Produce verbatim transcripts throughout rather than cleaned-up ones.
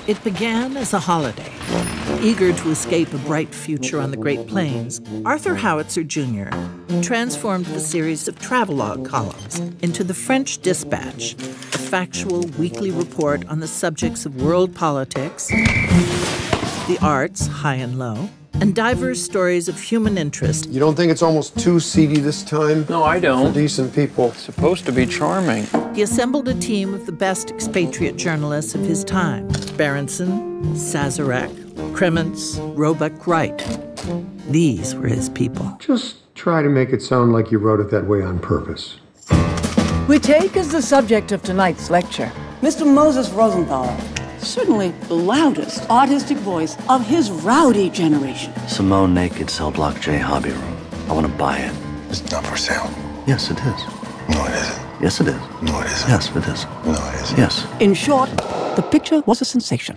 It began as a holiday. Eager to escape a bright future on the Great Plains, Arthur Howitzer Junior transformed the series of travelogue columns into the French Dispatch, a factual weekly report on the subjects of world politics, the arts, high and low, and diverse stories of human interest. You don't think it's almost too seedy this time? No, I don't. For decent people. It's supposed to be charming. He assembled a team of the best expatriate journalists of his time: Berenson, Sazerac, Kremens, Roebuck Wright. These were his people. Just try to make it sound like you wrote it that way on purpose. We take as the subject of tonight's lecture Mister Moses Rosenthaler, certainly the loudest artistic voice of his rowdy generation. Simone Naked Cell Block J Hobby Room. I want to buy it. It's not for sale. Yes, it is. No, it isn't. Yes, it is. No, it isn't. Yes, it is. No, it isn't. Yes. In short, the picture was a sensation.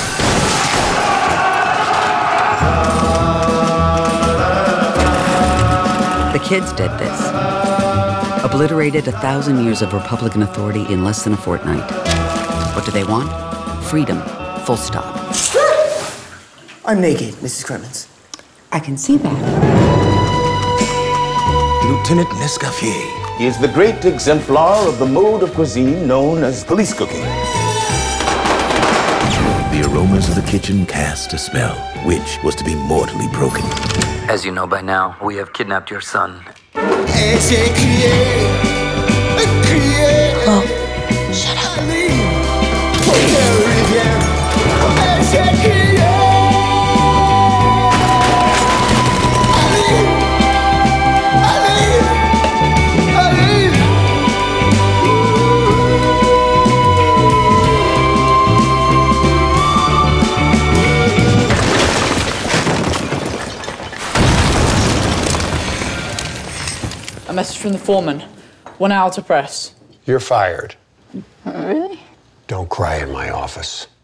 The kids did this. Obliterated a thousand years of Republican authority in less than a fortnight. What do they want? Freedom. Full stop. I'm naked, Missus Kremens. I can see that. Lieutenant Nescaffier. He is the great exemplar of the mode of cuisine known as police cooking. The aromas of the kitchen cast a spell, which was to be mortally broken. As you know by now, we have kidnapped your son. Oh, shut up. A message from the foreman. One hour to press. You're fired. Really? Don't cry in my office.